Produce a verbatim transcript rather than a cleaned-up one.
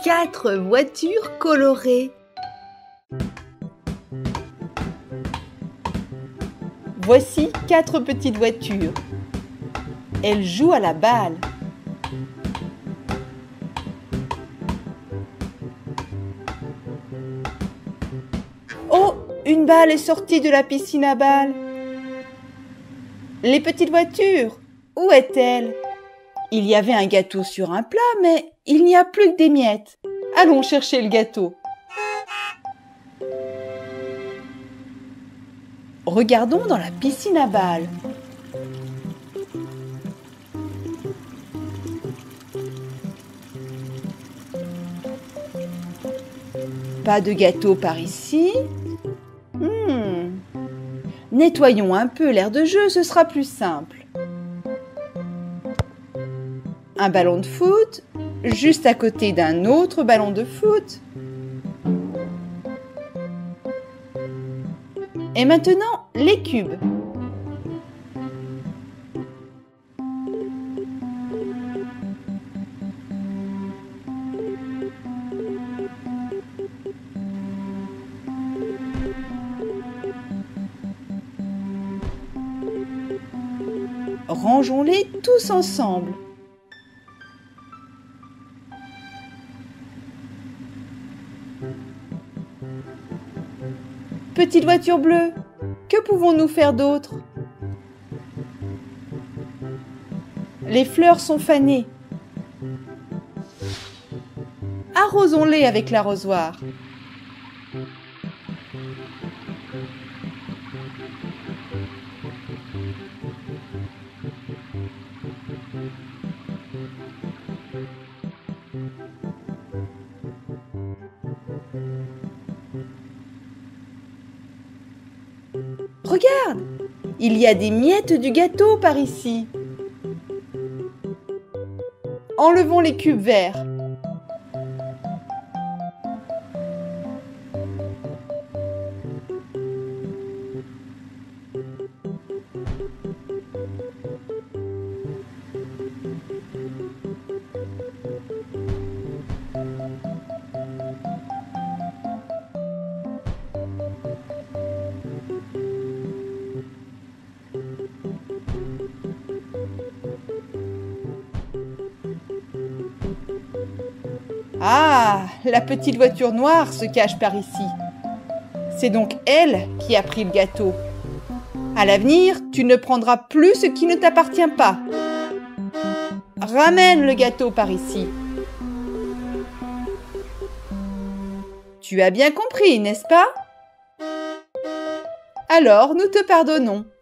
quatre voitures colorées. Voici quatre petites voitures. Elles jouent à la balle. Oh, une balle est sortie de la piscine à balles. Les petites voitures, où est-elle? Il y avait un gâteau sur un plat, mais il n'y a plus que des miettes. Allons chercher le gâteau. Regardons dans la piscine à balles. Pas de gâteau par ici. Hmm. Nettoyons un peu l'aire de jeu, ce sera plus simple. Un ballon de foot, juste à côté d'un autre ballon de foot. Et maintenant, les cubes. Rangeons-les tous ensemble. Petite voiture bleue, que pouvons-nous faire d'autre? Les fleurs sont fanées. Arrosons-les avec l'arrosoir. Regarde, il y a des miettes du gâteau par ici. Enlevons les cubes verts. Ah, la petite voiture noire se cache par ici. C'est donc elle qui a pris le gâteau. À l'avenir, tu ne prendras plus ce qui ne t'appartient pas. Ramène le gâteau par ici. Tu as bien compris, n'est-ce pas? Alors, nous te pardonnons.